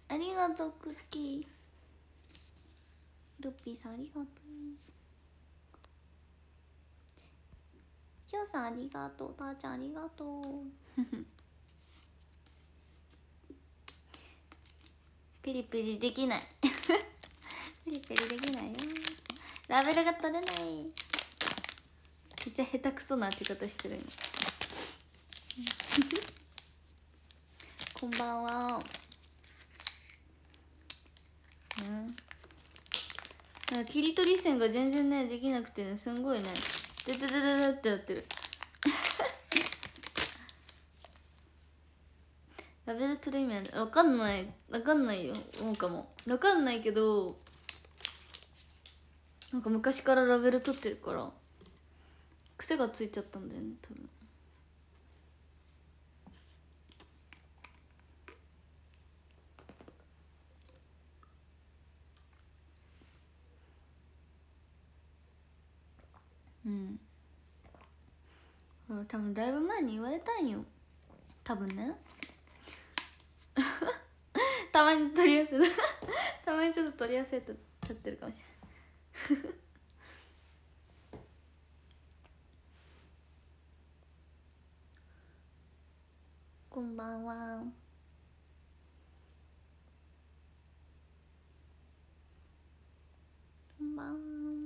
ありがとうクッキー。ルッピーさんありがとう。しおさんありがとう。たーちゃんありがとう。ピリピリできないピリピリできないよ。ラベルが取れない。めっちゃ下手くそな当て方してる今こんばんは。なんか切り取り線が全然ねできなくてね、すんごいねでででででってやってるラベル取る意味は分かんないよ。もうかも分かんないけど、なんか昔からラベル取ってるから癖がついちゃったんだよね多分。多分だいぶ前に言われたんよ多分ねたまに取り寄せたまにちょっと取り寄せちゃってるかもしれないこんばんは。こんばんは。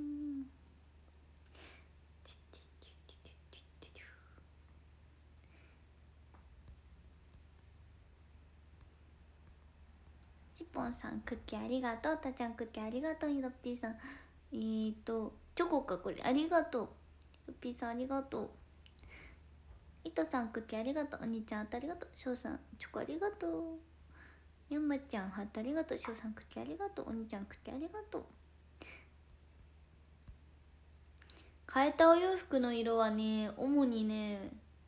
ちぽんさんクッキーありがとう。たちゃんクッキーありがとう。ひろっぴーさんチョコかこれありがとう。ひろっぴーさんありがとう。いとさんクッキーありがとう。お兄ちゃんあたりがとう。しょうさんチョコありがとう。ゆんまちゃんハートありがとう。しょうさんクッキーありがとう。お兄ちゃんクッキーありがとう。変えたお洋服の色はね主にね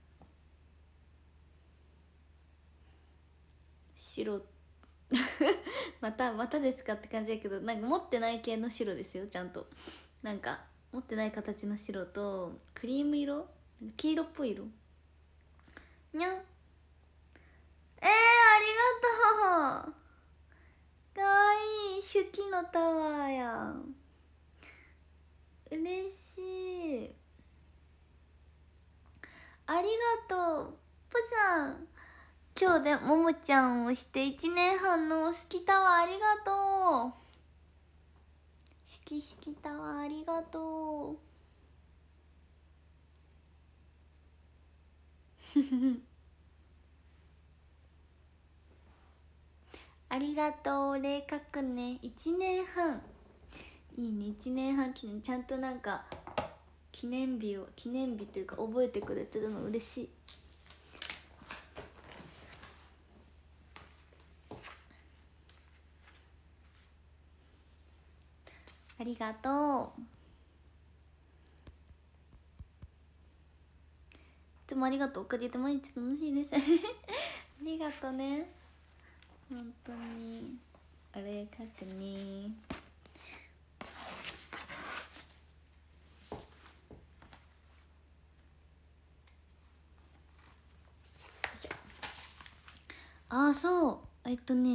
白またですかって感じだけど、なんか持ってない系の白ですよ。ちゃんとなんか持ってない形の白とクリーム色、黄色っぽい色にゃん。ありがとう。かわいい。手記のタワーやん。嬉しい。ありがとうぽさん。今日でももちゃんをして1年半の好きタワーありがとう。好きタワーありがとうありがとう。お礼書くね。1年半いいね。1年半記念ちゃんとなんか記念日というか覚えてくれてるの嬉しい。ありがとう。いつもありがとう。おかげで毎日楽しいですありがとね本当に。お礼書くね。そう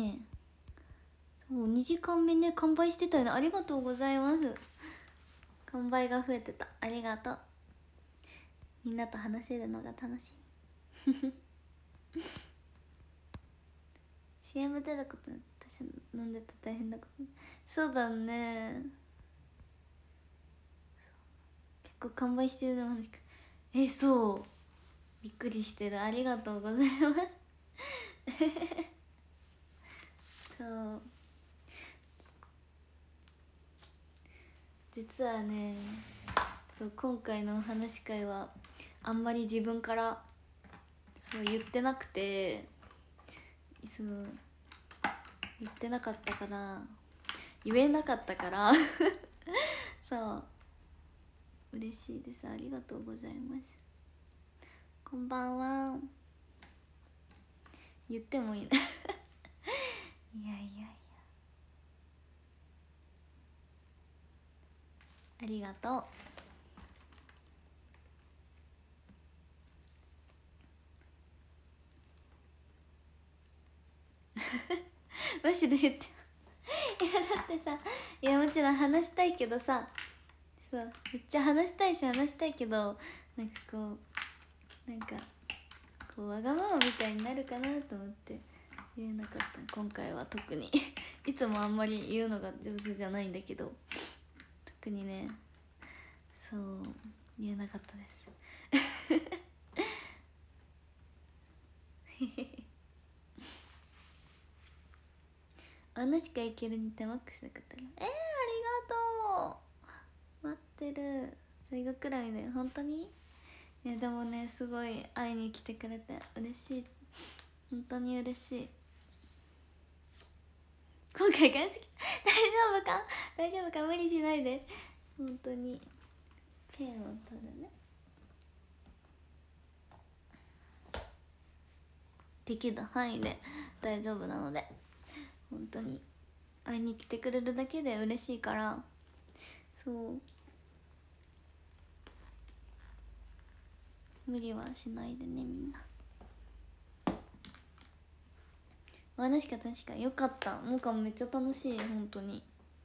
そう2時間目ね完売してたよね。ありがとうございます。完売が増えてた。ありがとう。みんなと話せるのが楽しいCM 出たこと私飲んでた大変なこと。そうだね。結構完売してるの話か。そうびっくりしてる。ありがとうございますそう実はね、そう今回のお話し会はあんまり自分からそう言ってなくて、そう言ってなかったから言えなかったからそう嬉しいです。ありがとうございます。こんばんは。言ってもいいいやありがとうマジで言って。いやだってさ、いやもちろん話したいけどさ、そうめっちゃ話したいし話したいけど、なんかこうわがままみたいになるかなと思って言えなかった。今回は特にいつもあんまり言うのが上手じゃないんだけど、特にね、そう言えなかったですあのしか行けるにてマックスなかったら、ありがとう、待ってる。最後くらいで本当に。でもね、すごい会いに来てくれて嬉しい、本当に嬉しい。今回が好き大丈夫か大丈夫か、無理しないで本当に。ペンを取るね。できる範囲で大丈夫なので、本当に会いに来てくれるだけで嬉しいから、そう無理はしないでね、みんな。確かよかった。もうかもめっちゃ楽しい、本当に。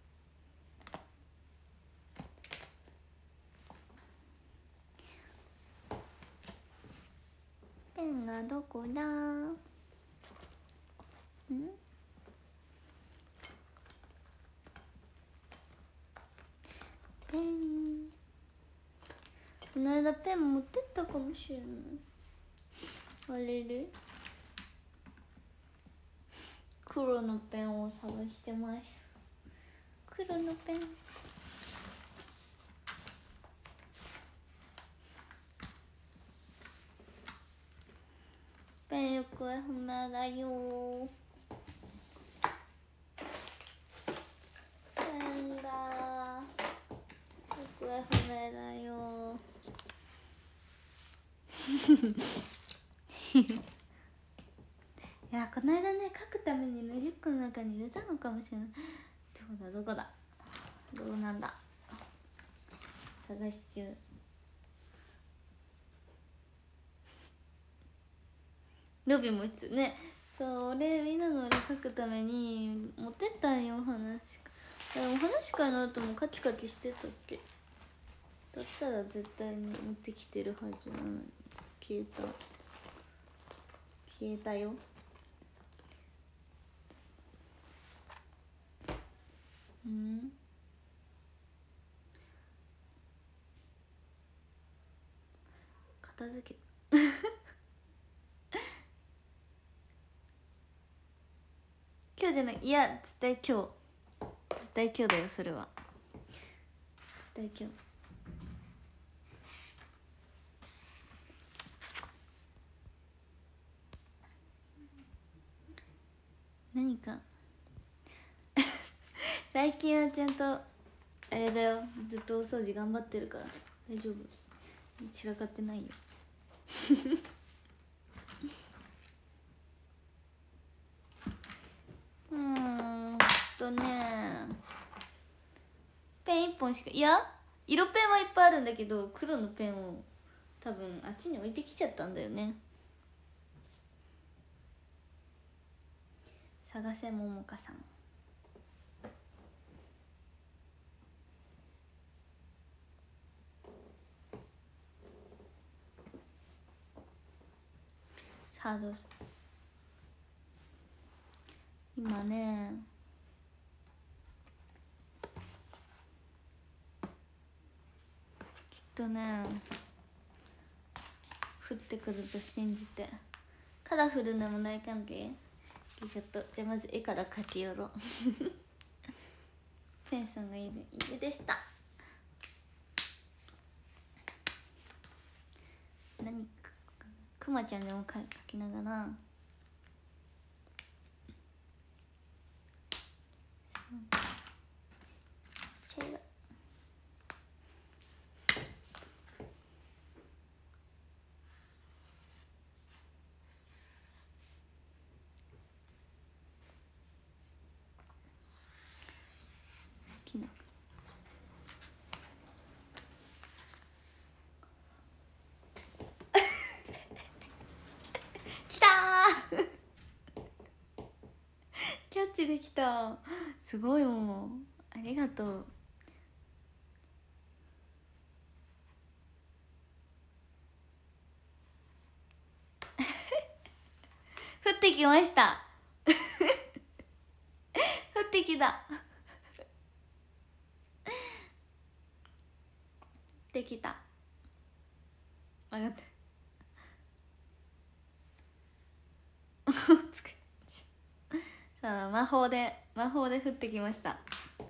ペンがどこだ。ペン、この間ペン持ってったかもしれない。あれれ、黒のペンを探してます。黒のペン、ペン行方不明だよ。ペンが行方不明だよいや、この間ね、書くためにね、リュックの中に入れたのかもしれない。どこだどうなんだ、探し中。ロビも必要ね。そう、俺みんなの俺書くために持ってったんよ、話か。でも話かの後もカキカキしてたっけ。だったら絶対に持ってきてるはずなのに消えたよ。片付け今日じゃない、いや絶対今日だよ、それは絶対今日。何か最近はちゃんとあれだよ、ずっとお掃除頑張ってるから大丈夫、散らかってないよペン1本しか、いや色ペンはいっぱいあるんだけど、黒のペンを多分あっちに置いてきちゃったんだよね。探せももかさん。さあどうす、今ね、きっとね降ってくると信じて。カラフルなもない関係、ちょっとじゃあまず絵から描きよろうペンさんがいるでした。何かくまちゃんでも描きながら、茶色好きなきたキャッチできた。すごい、もうありがとう。降ってきました。降ってきた。できた。分かった。さあ、魔法で降ってきました。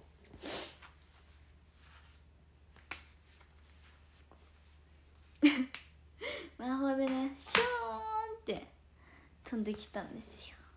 魔法でね、シューンって飛んできたんですよ。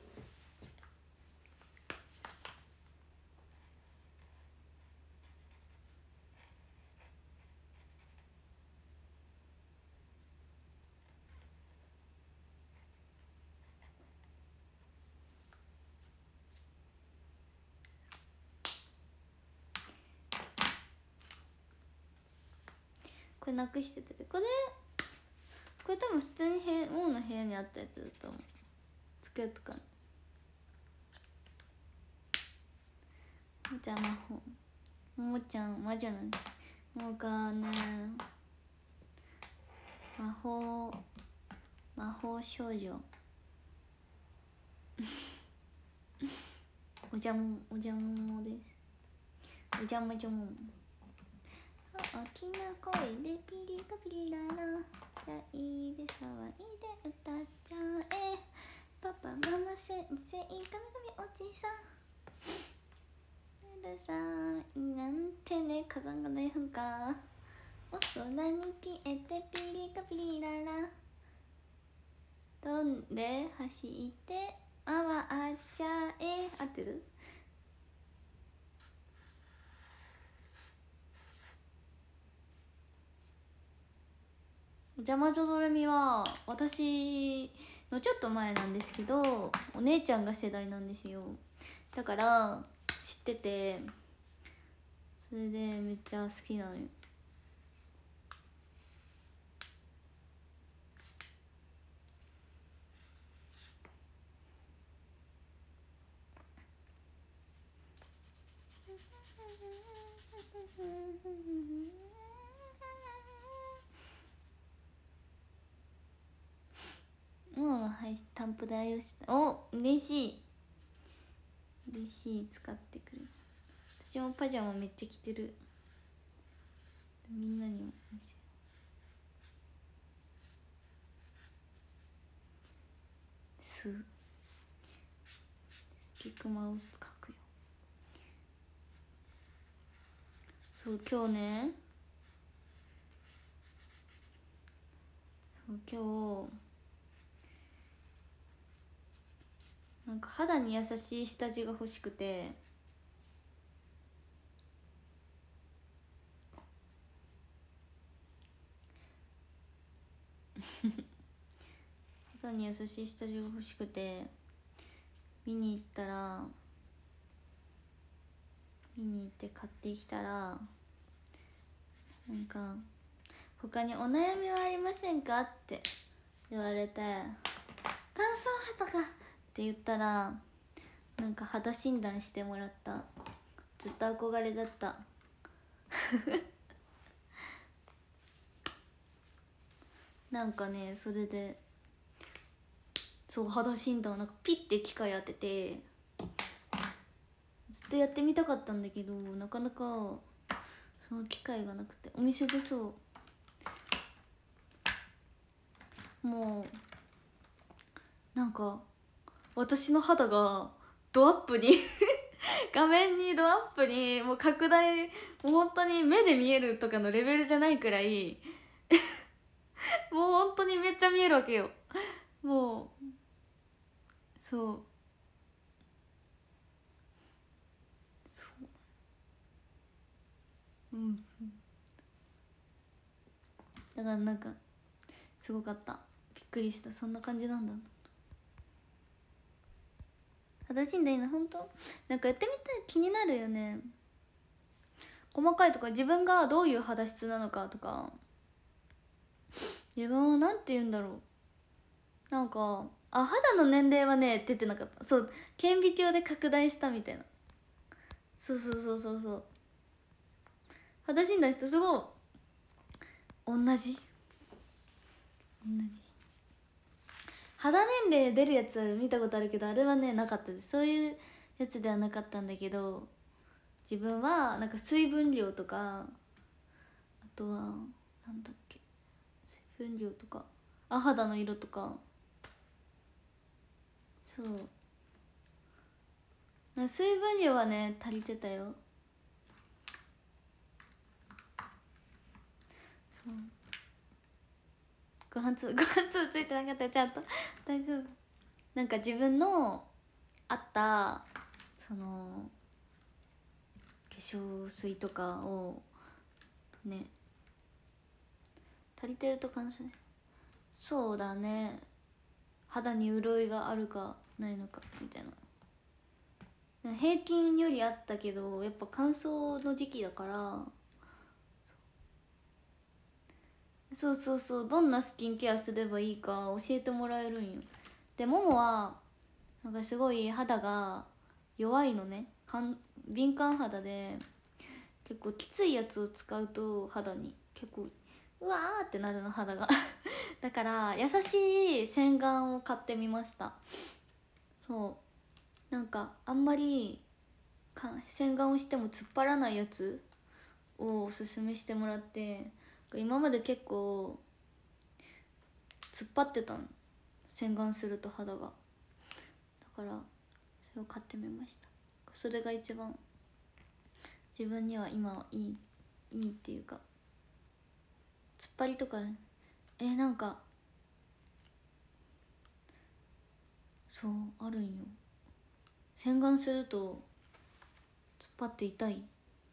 これなくしてて、これ多分普通にモンの部屋にあったやつだと思う。机とかに。じゃあ魔法、ももちゃん魔女なんです。もうかね、魔法少女おじゃもです。おじゃまじょもん。大きな声でピリカピリララ、シャイで騒いで歌っちゃえ。パパママ先生神々おじさんうるさいなんてね、火山がない噴火。お空に消えてピリカピリララ、飛んで走って回っちゃえ。合ってる？ジャマジョドレミは私のちょっと前なんですけど、お姉ちゃんが世代なんですよ。だから知ってて、それでめっちゃ好きなのよ。はい、タンプ代用して、お、嬉しい使ってくれる。私もパジャマめっちゃ着てる。みんなにも見せる。スティックマウス描くよ。そう今日ね、なんか肌に優しい下地が欲しくて、肌に優しい下地が欲しくて見に行って買ってきたら、なんか「他にお悩みはありませんか?」って言われて「乾燥肌か」って言ったら、なんか肌診断してもらった。ずっと憧れだったなんかね、それでそう肌診断なんかピッて機械当てて、ずっとやってみたかったんだけど、なかなかその機会がなくて、お店でもうなんか私の肌がドアップに画面にドアップにもう拡大、もう本当に目で見えるとかのレベルじゃないくらいもう本当にめっちゃ見えるわけよ。もうだからなんかすごかった。びっくりした。そんな感じなんだ。肌診断いいな、本当なんかやってみたい、気になるよね。細かいとか、自分がどういう肌質なのかとか、自分はなんて言うんだろう、なんかあ、肌の年齢はね出てなかった。そう、顕微鏡で拡大したみたいな。そうそうそうそうそう。肌診断した。すごい同じ肌年齢出るやつは見たことあるけど、あれはねなかったです。そういうやつではなかったんだけど、自分はなんか水分量とか、あとはなんだっけ、水分量とか、肌の色とか、そう水分量はね足りてたよ。そう、ご飯粒ついてなかったらちゃんと大丈夫。なんか自分のあったその化粧水とかをね、足りてると感じ。そうだね、肌に潤いがあるかないのかみたいな。平均よりあったけど、やっぱ乾燥の時期だから、そうそうそう、どんなスキンケアすればいいか教えてもらえるんよ。でももはなんかすごい肌が弱いのね、敏感肌で、結構きついやつを使うと肌に結構うわーってなるの、肌がだから優しい洗顔を買ってみました。そう、なんかあんまり洗顔をしても突っ張らないやつをおすすめしてもらって、今まで結構突っ張ってたの、洗顔すると肌が。だからそれを買ってみました。それが一番自分には今はいいっていうか、突っ張りとかね、なんかそうあるんよ。洗顔すると突っ張って痛い。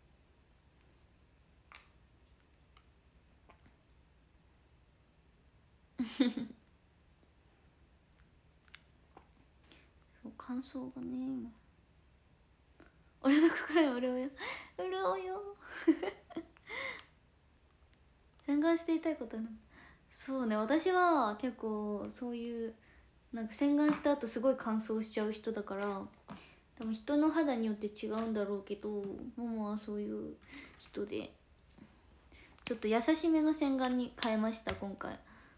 そう乾燥がね、今俺の心に潤うよ潤うよ洗顔していたいことある。そうね、私は結構そういうなんか洗顔した後すごい乾燥しちゃう人だから、多分人の肌によって違うんだろうけど、ももはそういう人で、ちょっと優しめの洗顔に変えました今回。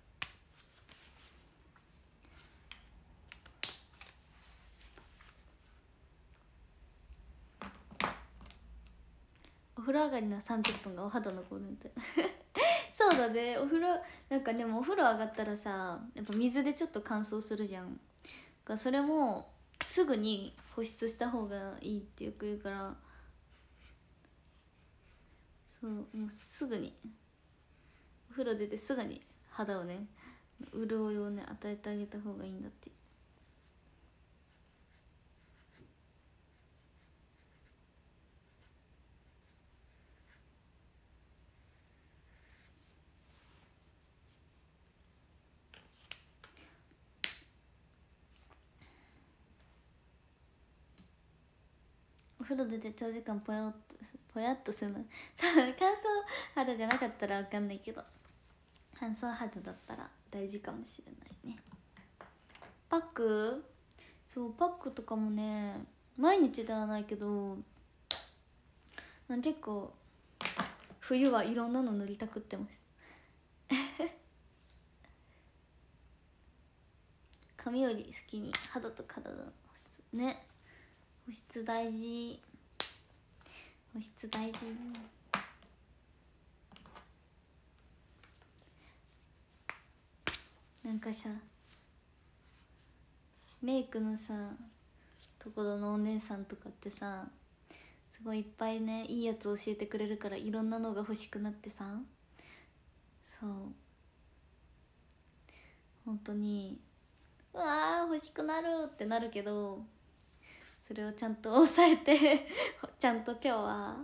お風呂上がりの30分がお肌のゴールデンタイムそうだね、お風呂なんかでもお風呂上がったらさ、やっぱ水でちょっと乾燥するじゃん。それもすぐに保湿した方がいいってよく言うから、そうもうすぐにお風呂出てすぐに肌をね、潤いをね与えてあげた方がいいんだって。お風呂出て長時間ぽやっとするの乾燥肌じゃなかったら分かんないけど、乾燥肌だったら大事かもしれないね。パック、そうパックとかもね毎日ではないけど、結構冬はいろんなの塗りたくってます髪より先に肌と体の保湿ね、保湿大事、保湿大事。なんかさ、メイクのさところのお姉さんとかってさ、すごいいっぱいねいいやつ教えてくれるから、いろんなのが欲しくなってさ、そう本当にうわー欲しくなるってなるけど、それをちゃんと抑えてちゃんと今日は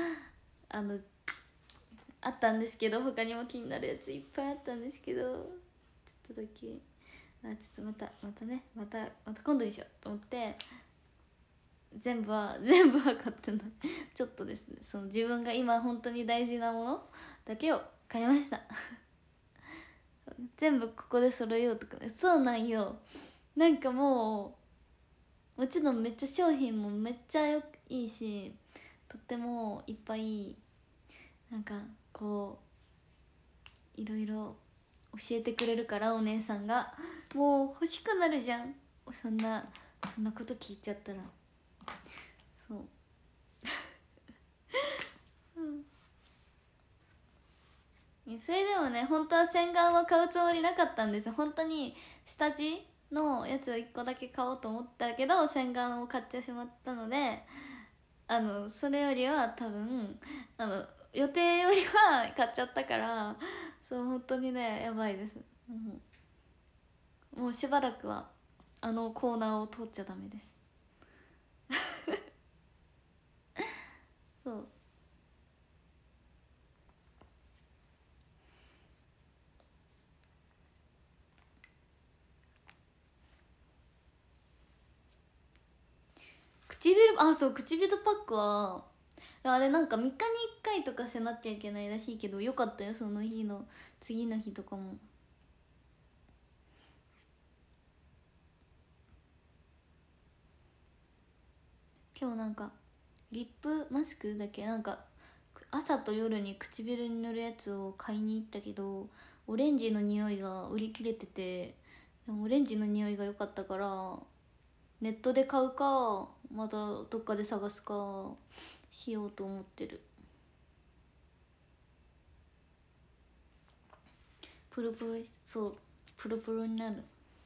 あったんですけど、他にも気になるやついっぱいあったんですけど、ちょっとだけちょっとまた今度にしようと思って、全部は買ってないちょっとですね、その自分が今本当に大事なものだけを買いました全部ここで揃えようとかね、そうなんよ。 なんかもうもちろんめっちゃ商品もめっちゃいいし、とってもいっぱいなんかこういろいろ教えてくれるから、お姉さんがもう欲しくなるじゃん、そんなこと聞いちゃったら。そうそれでもね、本当は洗顔は買うつもりなかったんですよ。本当に下地のやつを1個だけ買おうと思ったけど、洗顔を買ってしまったので、それよりは多分予定よりは買っちゃったから、そう本当にねやばいです。もうしばらくはあのコーナーを通っちゃダメです。そうそう、唇パックはあれなんか3日に1回とかせなきゃいけないらしいけど、よかったよ、その日の次の日とかも。今日なんかリップマスクだけなんか朝と夜に唇に塗るやつを買いに行ったけど、オレンジの匂いが売り切れてて、でもオレンジの匂いが良かったからネットで買うかまたどっかで探すかしようと思ってる。プルプル、そうプルプルになる。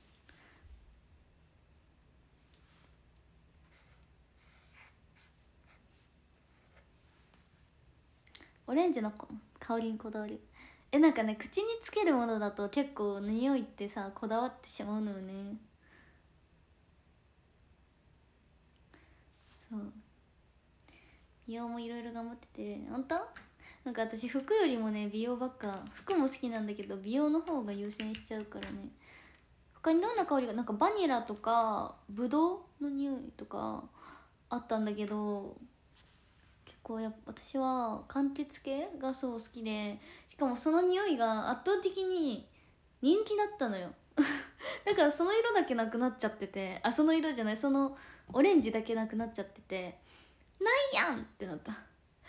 オレンジの香りにこだわり、なんかね、口につけるものだと結構匂いってさこだわってしまうのよね。そう、美容もいろいろ頑張ってて、本当なんか私服よりもね、美容ばっか、服も好きなんだけど美容の方が優先しちゃうからね。他にどんな香りが、なんかバニラとかブドウの匂いとかあったんだけど、結構やっぱ私は柑橘系がそう好きで、しかもその匂いが圧倒的に人気だったのよ。だからその色だけなくなっちゃってて、その色じゃない、そのオレンジだけなくなっちゃってて、ないやんってなった。な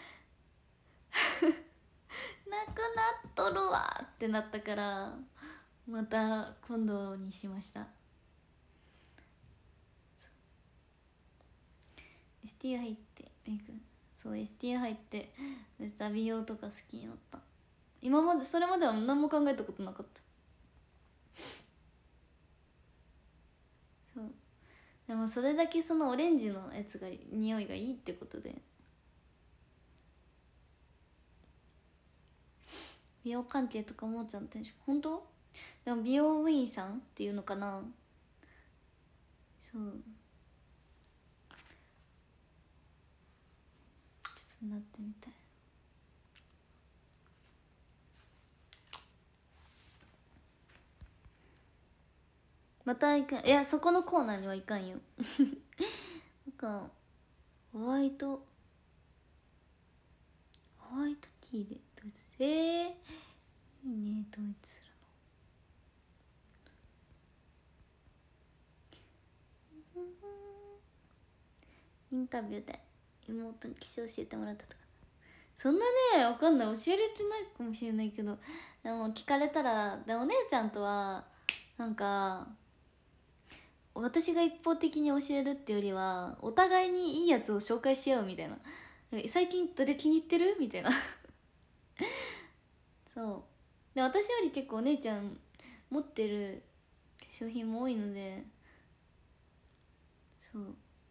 くなっとるわってなったから、また今度にしました。 ST 入ってメイク、そう ST 入ってめっちゃ美容とか好きになった。今までそれまでは何も考えたことなかった。そう、でもそれだけそのオレンジのやつが匂いがいいってことで、美容関係とかもちゃんと本当。でも美容部員さんっていうのかな。そう、ちょっとなってみたい。また行く、いやそこのコーナーには行かんよ。なんかホワイトティーで統一、いいね統一するの。インタビューで妹に基礎教えてもらったとか、そんなねわかんない、教えれてないかもしれないけど、でも聞かれたら、でお姉ちゃんとはなんか私が一方的に教えるっていうよりは、お互いにいいやつを紹介し合うみたいな、最近どれ気に入ってるみたいな。そうで、私より結構お姉ちゃん持ってる化粧品も多いので、そう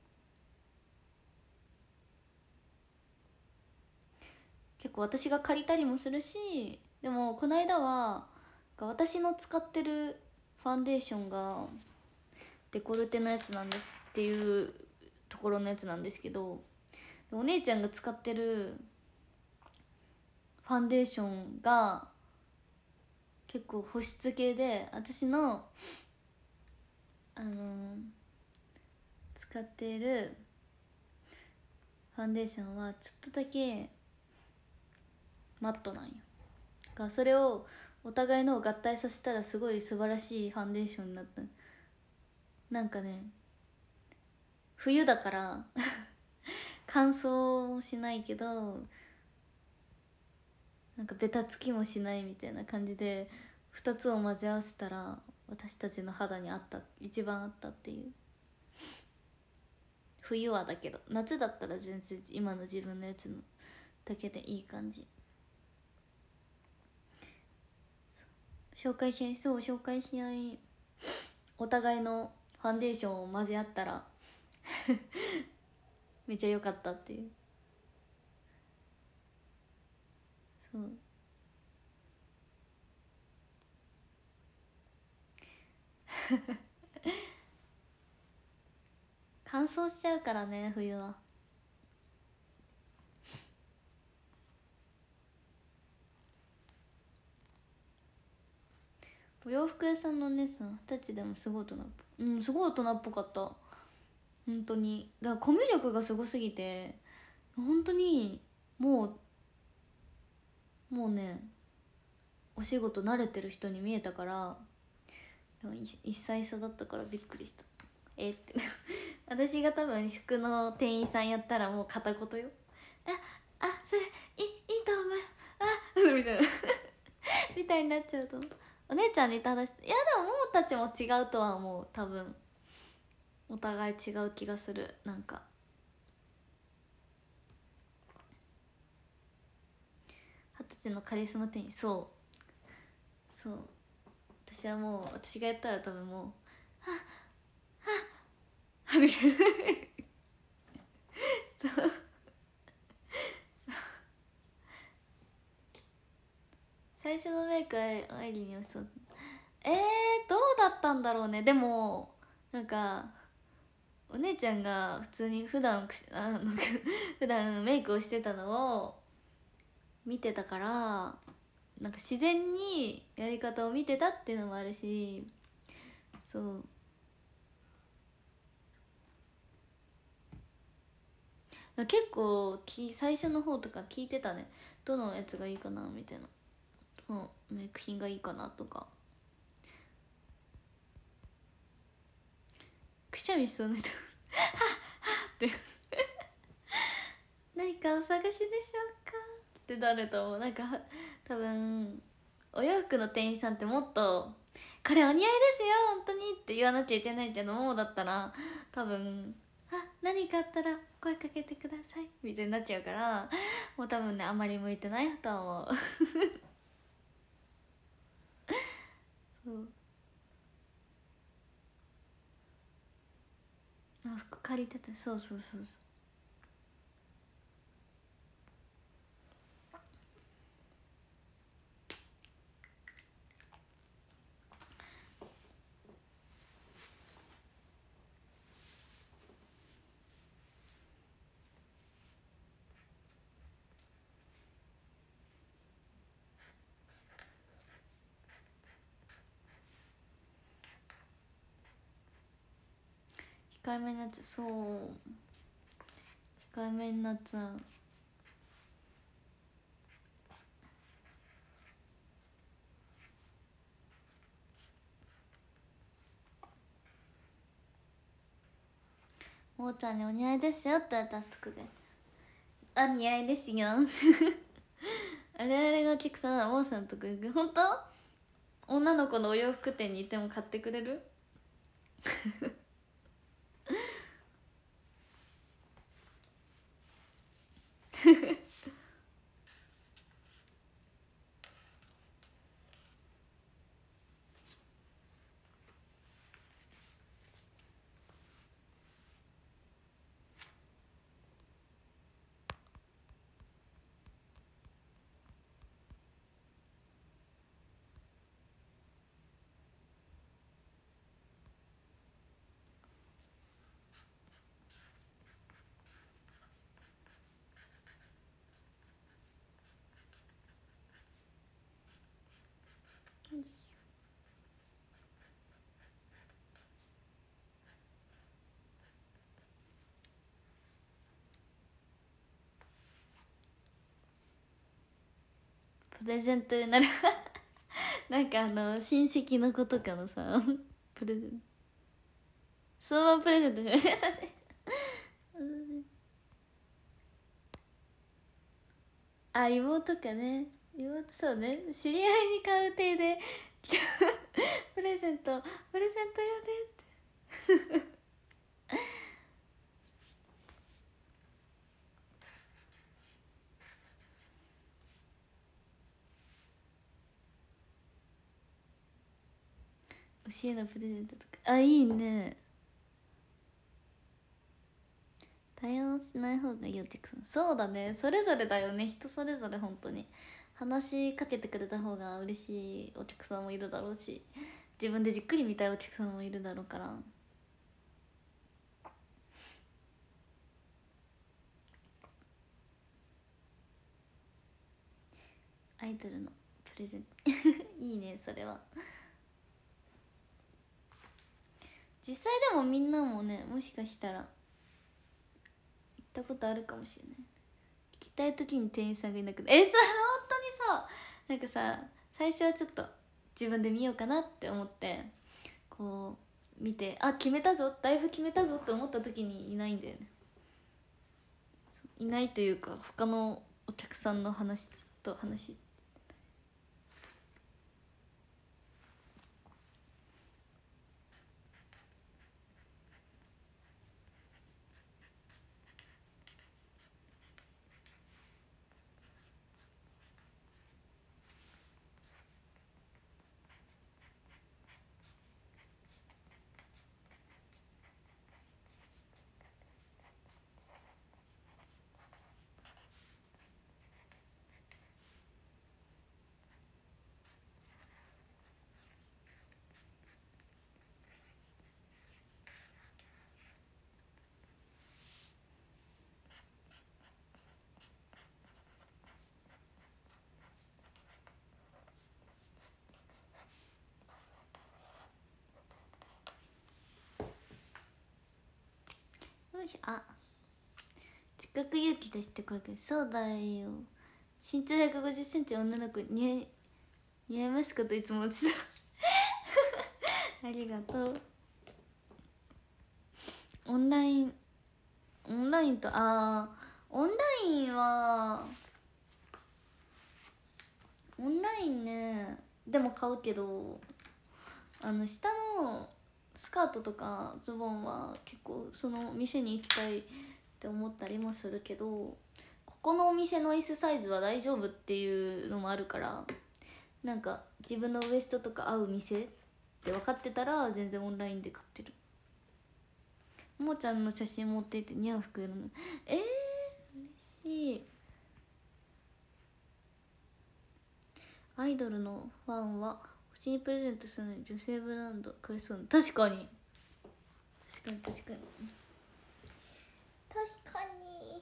結構私が借りたりもするし、でもこの間は私の使ってるファンデーションがデコルテのやつなんですっていうところのやつなんですけど、お姉ちゃんが使ってるファンデーションが結構保湿系で、私の使っているファンデーションはちょっとだけマットなんよ。だからそれをお互いのを合体させたらすごい素晴らしいファンデーションになった。 なんかね冬だから乾燥もしないけどなんかベタつきもしないみたいな感じで2つを混ぜ合わせたら私たちの肌に合った一番合ったっていう。冬はだけど夏だったら全然今の自分のやつのだけでいい感じ。紹介し合い、そう紹介し合い、お互いのファンデーションを混ぜ合ったらめっちゃ良かったっていう。そう乾燥しちゃうからね冬は。お洋服屋さんのお姉さん二十歳でもすごい大人っぽい。うん、すごい大人っぽかった。本当にだからコミュ力がすごすぎて本当にもうねお仕事慣れてる人に見えたから。でも1歳差だったからびっくりした。って私が多分服の店員さんやったらもう片言よ。それいいと思う。みたいなみたいになっちゃうとお姉ちゃんに正して、いやでもももたちも違うとは思う。多分お互い違う気がする。なんか二十歳のカリスマ店員、そう私はもう私がやったら多分もうそう最初のメイクは愛理に教わった。どうだったんだろうね。でもなんかお姉ちゃんが普通に普段普段メイクをしてたのを見てたからなんか自然にやり方を見てたっていうのもあるし、そう結構最初の方とか聞いてたね。どのやつがいいかなみたいな、どのメイク品がいいかなとか。くしゃみしそうな人はっって何かお探しでしょうかってなると思う。なんか多分お洋服の店員さんってもっと「これお似合いですよ本当に」って言わなきゃいけないけどもだったら多分何かあったら声かけてくださいみたいになっちゃうからもう多分ねあんまり向いてないと思うそう服借りてた。そう控えめになっちゃう。そう控えめになっちゃう。もーちゃんに「お似合いですよ」って言われたらすぐ似合いですよあれあれが結構さもーさんとか本当女の子のお洋服店に行っても買ってくれるプレゼントになるなんか親戚の子とかのさプレゼントそのままプレゼントしよう。優しい。あ、妹かね。妹、そうね、知り合いに買う手でプレゼントよねって。教えのプレゼントとか、あ、いいね。対応しない方がいいお客さん、そうだね、それぞれだよね、人それぞれ。本当に話しかけてくれた方が嬉しいお客さんもいるだろうし、自分でじっくり見たいお客さんもいるだろうから。アイドルのプレゼントいいね、それは。実際でもみんなもね、もしかしたら行ったことあるかもしれない。行きたい時に店員さんがいなくて、本当にそう。なんかさ、最初はちょっと自分で見ようかなって思ってこう見て、あ、決めたぞ、だいぶ決めたぞって思った時にいないんだよね。いないというか、他のお客さんの話と話。よいしょ。あ、せっかく勇気出してこいくん、そうだよ、身長150センチ女の子似合いますかといつもちょっとありがとう。オンラインと、オンラインはオンラインね、でも買うけど、下のスカートとかズボンは結構その店に行きたいって思ったりもするけど、ここのお店の椅子サイズは大丈夫っていうのもあるから、なんか自分のウエストとか合う店って分かってたら全然オンラインで買ってる。ももちゃんの写真持っていて似合う服選ぶの、嬉しい。アイドルのファンは推しにプレゼントするのに女性ブランド買いそうな。確かに確かに確かに確かに。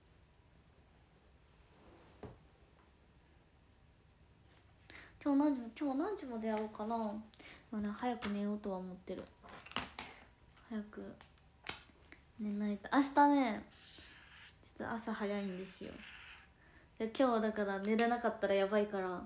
今日何時までやろうかな。まあね、早く寝ようとは思ってる。早く寝ないと。明日ね、実は朝早いんですよ。今日はだから寝れなかったらやばいから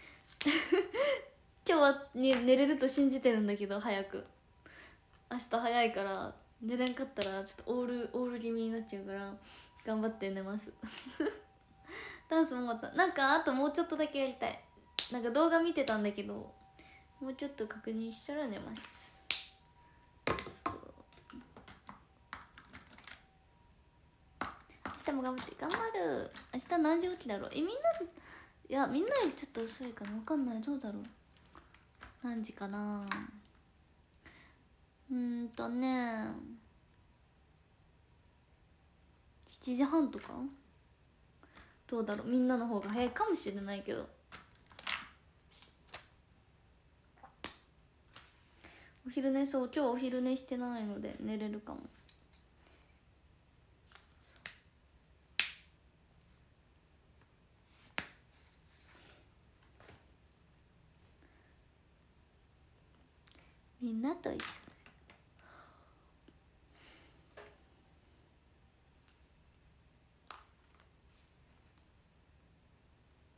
今日は寝れると信じてるんだけど、早く明日早いから寝れんかったらちょっとオール気味になっちゃうから頑張って寝ますダンスもまたなんかあともうちょっとだけやりたい。なんか動画見てたんだけど、もうちょっと確認したら寝ます。明日も頑張って、頑張る。明日何時起きだろう。みんな、いやみんなよりちょっと遅いかな、分かんない。どうだろう、何時かな。7時半とか。どうだろう、みんなの方が早いかもしれないけど。お昼寝、そう、今日お昼寝してないので寝れるかも。みんな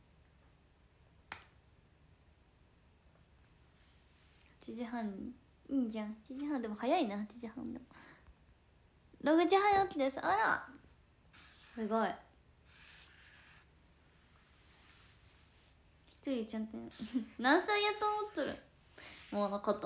と一緒。8時半にいいんじゃん。7時半でも早いな。8時半でも6時半起きです。あらすごい。一人ちゃんと何歳やと思っとるもうのこと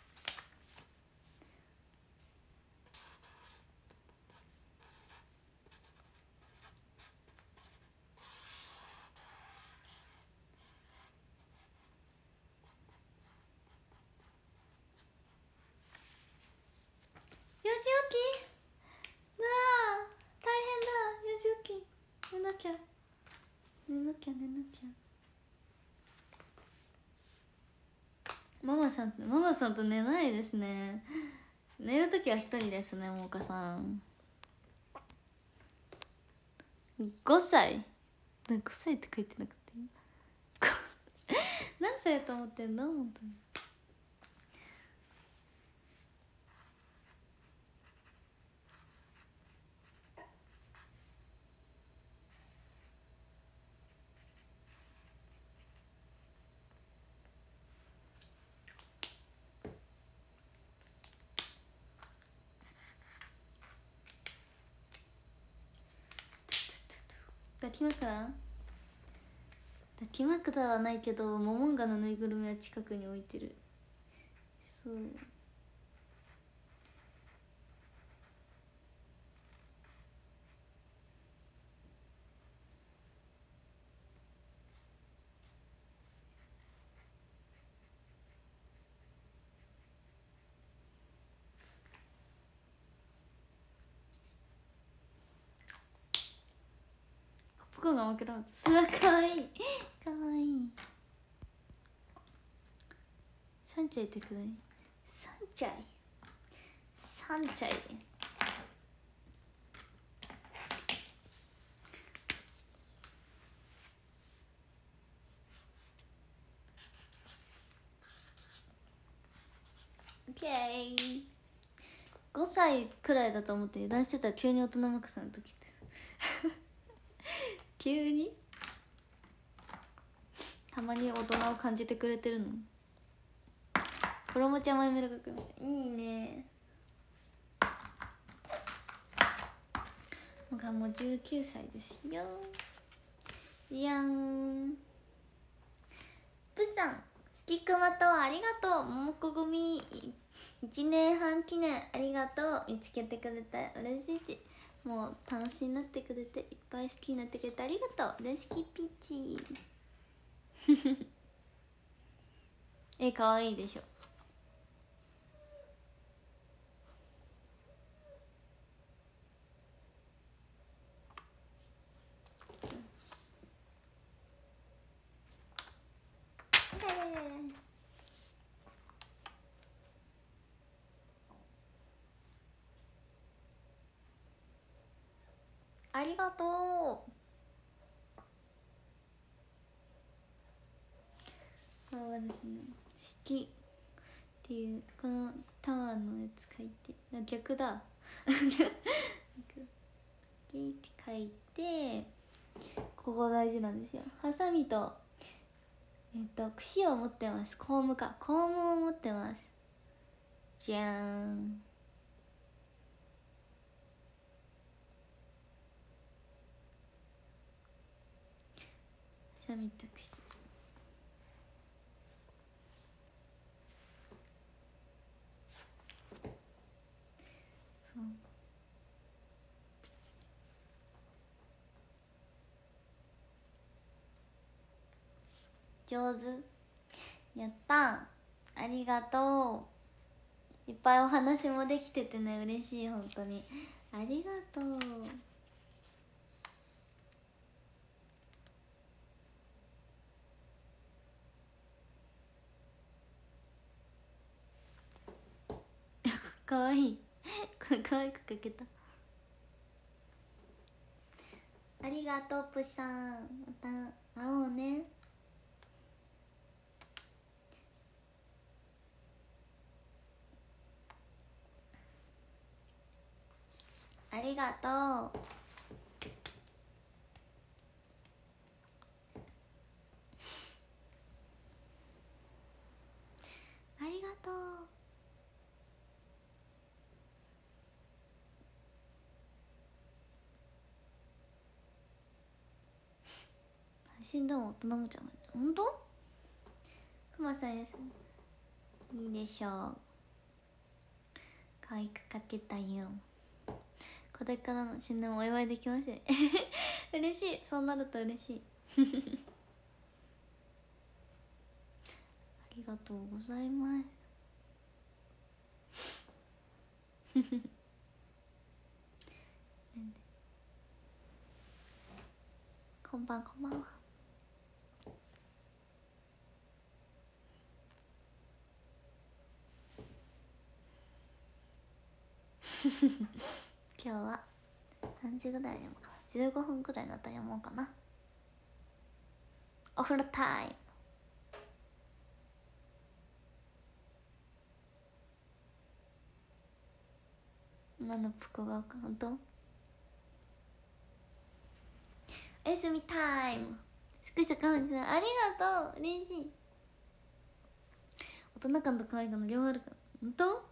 。4時起き。うわー大変だ。4時起き。寝なきゃ寝なきゃ寝なきゃ。ママさんと寝ないですね。寝るときは一人ですね。もうかさん5歳5歳って書いてなくて何歳やと思ってんの本当に。抱き枕はないけどモモンガのぬいぐるみは近くに置いてる。そうポップコーンが負けた。すごいかわいいかわいい。サンチャイってくらい。サンチャイオッケー。5歳くらいだと思って油断してたら急に大人マックスの時って急にたまに大人を感じてくれてるの。衣ちゃんマイメロが来ました。いいね。僕はもう19歳ですよ。じゃん。プッさんスキクマとはありがとう。ももこ組1年半記念ありがとう。見つけてくれて嬉しいし、もう楽しいになってくれて、いっぱい好きになってくれてありがとう。レシキピッチかわいいでしょ。ありがとう。私ね、式っていうこのタワーのやつ書いて、逆だ式って書いて、ここ大事なんですよ。ハサミと櫛を持ってます。コームを持ってます。じゃーん。ハサミと櫛。そう上手。やったー。ありがとう。いっぱいお話もできててね、嬉しい。本当にありがとう。かわいいこれかわいく描けた。ありがとうプシさん。また会おうね。ありがとう。ありがとう。 死んだも大人もじゃない。ほんと？くまさんやすいいでしょう。可愛く描けたよ。これからの死んでもお祝いできますね嬉しい。そうなると嬉しいありがとうございますこんばんは今日は何時ぐらいに読むかな。15分ぐらいだったら読もうかな。お風呂タイム。何のプコがほんと？おやすみタイム。スクショかわいいな。ありがとう。嬉しい。大人感と可愛い感の両方あるから。ほんと？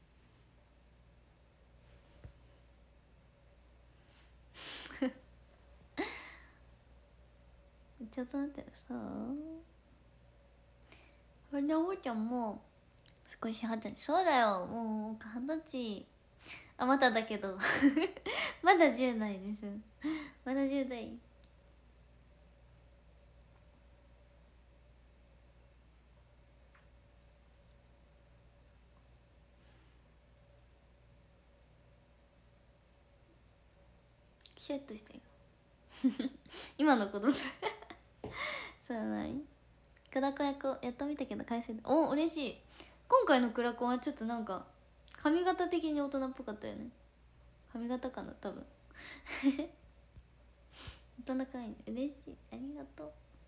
ちょっと待ってさ。ほんでおもちゃんも少し二十歳。そうだよ、もう二十歳。あ、まだだけどまだ10代です。まだ10代。キシュッとしたよ今の子供そうない。クラコ役やっと見たけど返せる。お、嬉しい。今回のクラコンはちょっとなんか髪型的に大人っぽかったよね。髪型かな多分大人かいいね。嬉しい。ありがとう。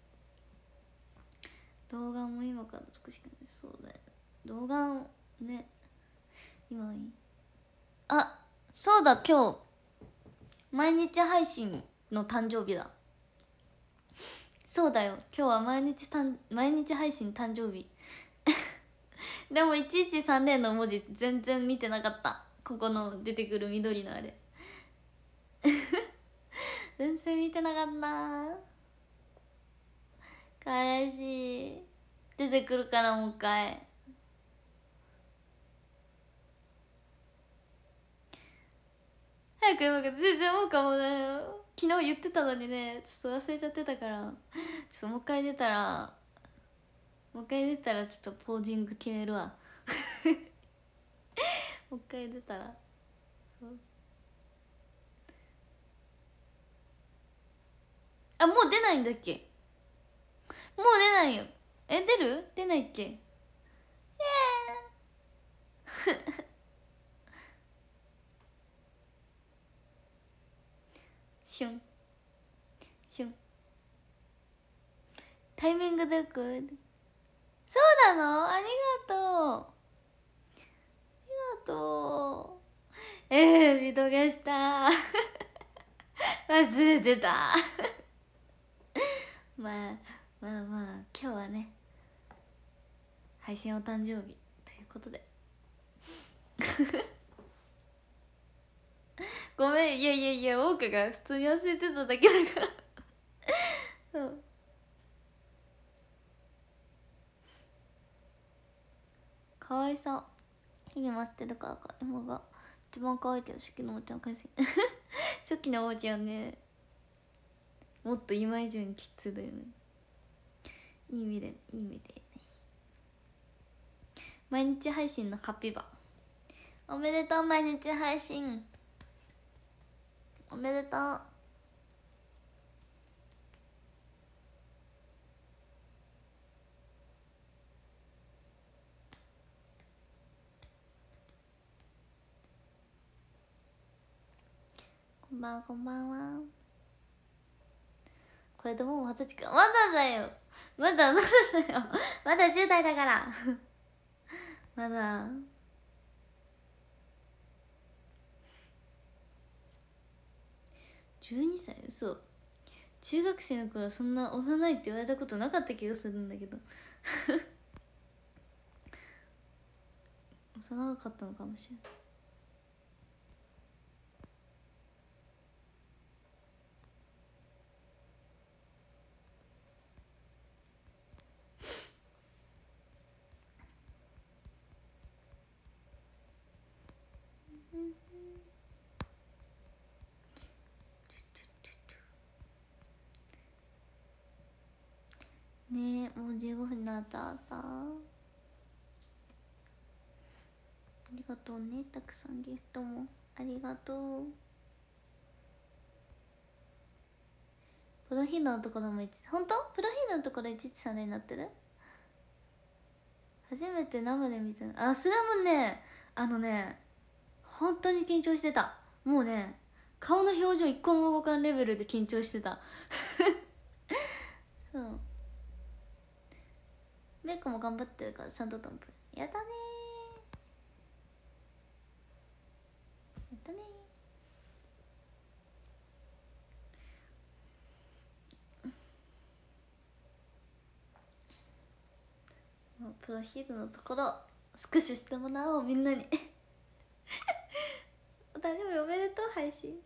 動画も今から少しかない。そうだよ。動画ね、今いい。あ、そうだ、今日毎日配信の誕生日だ。そうだよ、今日は毎日配信誕生日でも1130の文字全然見てなかった。ここの出てくる緑のあれ全然見てなかった。悲しい。出てくるからもう一回。早く読むけど全然思うかもね。昨日言ってたのにね、ちょっと忘れちゃってたから、ちょっともう一回出たらちょっとポージング決めるわもう一回出たら。そう、あ、もう出ないんだっけ。もう出ないよ。え、出ないっけ。シュンシュン。タイミングでそうなの。ありがとう。ありがとう。見とけした忘れてたまあ今日はね、配信お誕生日ということでごめん。いやオーカが普通に忘れてただけだからそう、かわいさひげましてるからか、今が一番可愛いけど、初期のおもちゃん返せ初期のおもちゃんね、もっと今以上にきついだよね。いい意味で毎日配信のハッピーバーおめでとう。毎日配信おめでとう。こんばんは。これでもう20歳か。まだだよ。まだだよまだ10代だからまだ12歳。嘘。中学生の頃はそんな幼いって言われたことなかった気がするんだけど幼かったのかもしれない。 ねえ、もう15分になっちゃった。ありがとうね、たくさんギフトもありがとう。プロフィールのところも本当？プロフィールのところ113になってる？初めて生で見た。あ、それもね、本当に緊張してた。もうね、顔の表情一個も動かんレベルで緊張してた。そう、メイクも頑張ってるからちゃんとトンプやったねやったねプロフィールのところスクショしてもらおう、みんなに。お誕生日おめでとう。配信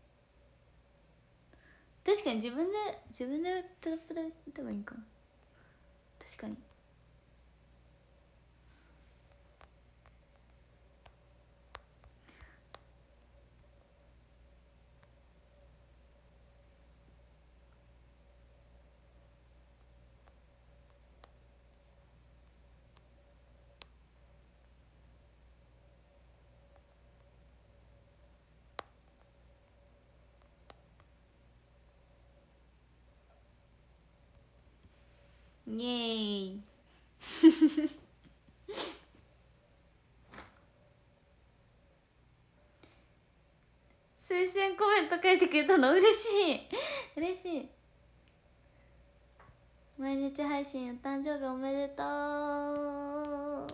確かに自分でトラップで打てばいいんかな。確かに。イエーイ。推薦コメント書いてくれたの嬉しい。嬉しい。毎日配信お誕生日おめでとう。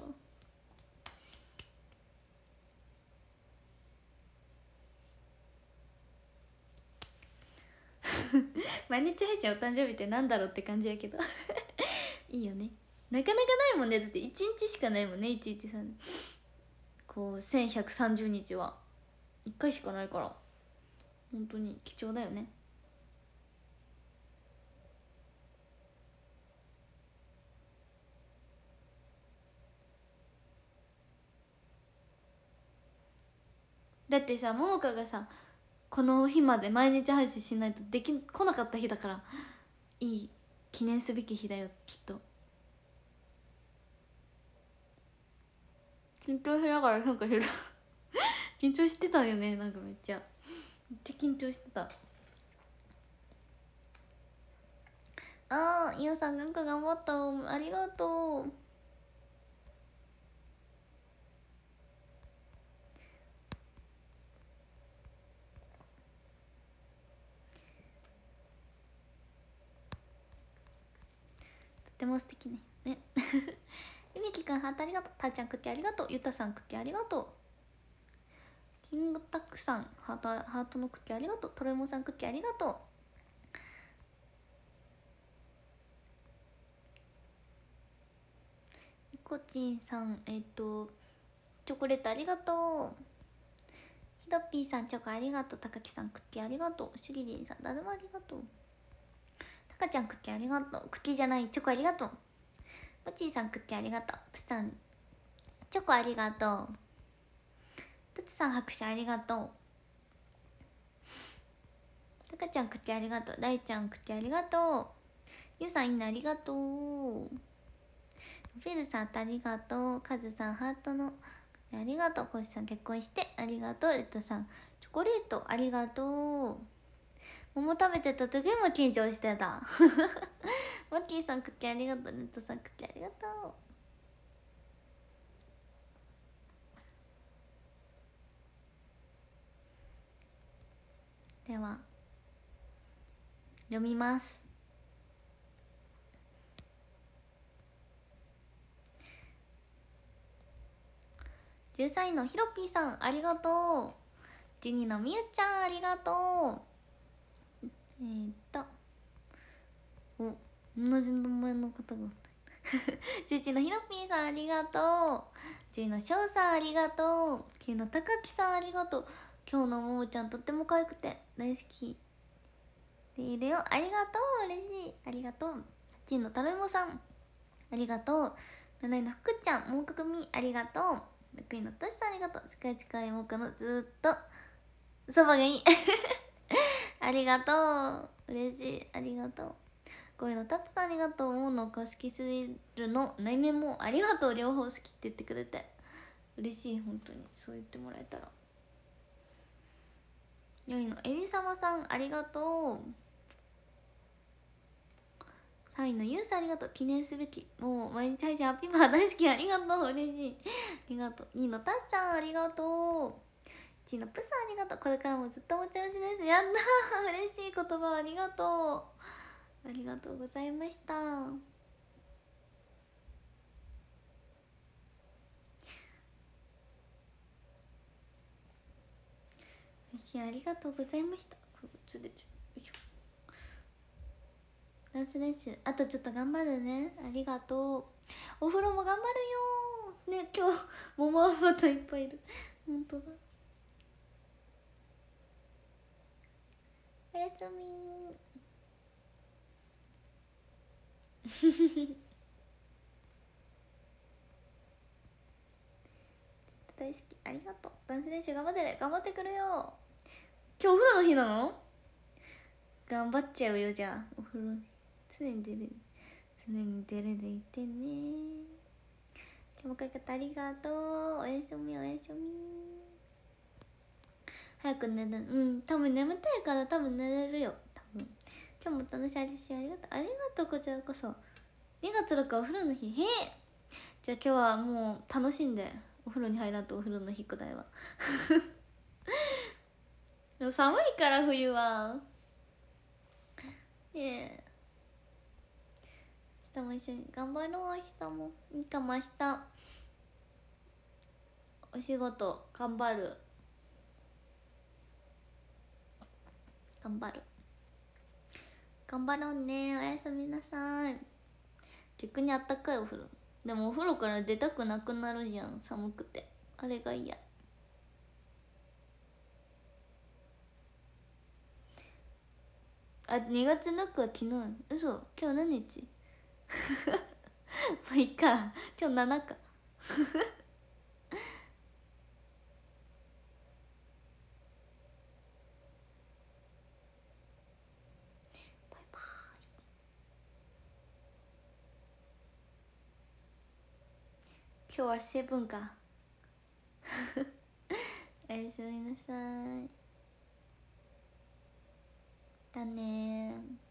毎日配信お誕生日ってなんだろうって感じやけど。いいよね。なかなかないもんね。だって1日しかないもんね。113こう1130日は1回しかないから本当に貴重だよね。だってさ、ももかがさこの日まで毎日配信しないと来なかった日だから、いい記念すべき日だよきっと。緊張しながらなんか緊張してたよね。なんかめっちゃ緊張してた。あー、イオさんなんか頑張った。ありがとう。とても素敵ね。ゆみきくんハートありがとう。たーちゃんクッキーありがとう。ゆたさんクッキーありがとう。キングタックさんハートのクッキーありがとう。トロエモさんクッキーありがとう。みこちんさんチョコレートありがとう。ひろぴーさんチョコありがとう。たかきさんクッキーありがとう。シュリリンさんだるまありがとう。たかちゃんクッキーありがとう。クッキーじゃないチョコありがとう。もちーさんクッキーありがとう。プさんチョコありがとう。とつさん拍手ありがとう。たかちゃんクッキーありがとう。大ちゃんクッキーありがとう。ゆうさんいいねありがとう。フィルさんありがとう。カズさんハートのありがとう。コシさん結婚してありがとう。レッドさんチョコレートありがとう。桃食べてた時も緊張してた。モッキーさんクッキーありがとう。レッドさんクッキーありがとう。では読みます。13位のヒロピーさんありがとう。12位のみゆちゃんありがとう。お、同じ名前の方が11位のヒロピーさんありがとう。10位のしょうさんありがとう。9位のたかきさんありがとう。今日のももちゃんとっても可愛くて大好きでいるよ。ありがとう。嬉しい。ありがとう。8位のたろいもさんありがとう。7位のふくちゃん、もうかくみありがとう。 6位のとしさんありがとう。近い近いもかのずっとそばがいいありがとう、嬉しい、ありがとう。5位のたつさんありがとう。ものか好きすぎるの内面もありがとう。両方好きって言ってくれて嬉しい、本当にそう言ってもらえたら。4位のえびさまさんありがとう。3位のゆうさんありがとう。記念すべきもう毎日配信ハッピーバー大好き、ありがとう、嬉しい、ありがとう。2位のたっちゃんありがとう。1位のプさんありがとう。これからもずっとお茶しです。やったー、嬉しい言葉ありがとう、ありがとうございました。ありがとうございました。ずれてる、よいしょ。ダンス練習あとちょっと頑張るね。ありがとう。お風呂も頑張るよね。今日もままたいっぱいいる、本当だ。おやすみ大好き、ありがとう。ダンス練習頑張ってね、頑張ってくるよ。今日お風呂の日なの？頑張っちゃうよ。じゃあお風呂に常に出る、常に出るでいてね。今日もかい方ありがとう。おやすみ、おやすみ。早く寝る。多分眠たいから多分寝れるよ、多分。今日も楽しい配信ありがとう。ありがとう、こちらこそ。2月6日お風呂の日。へえ。じゃあ今日はもう楽しんで、お風呂に入らんとお風呂の日くらいはでも寒いから冬は。ねえ、明日も一緒に頑張ろう。明日もいいかも。明日お仕事頑張る、頑張る、頑張ろうね。おやすみなさい。逆にあったかいお風呂。でもお風呂から出たくなくなるじゃん、寒くて。あれが嫌。あ、2月の9は昨日。嘘、今日何日まあいいか、今日7かバイバイ。今日はセブンかおやすみなさい。だねー。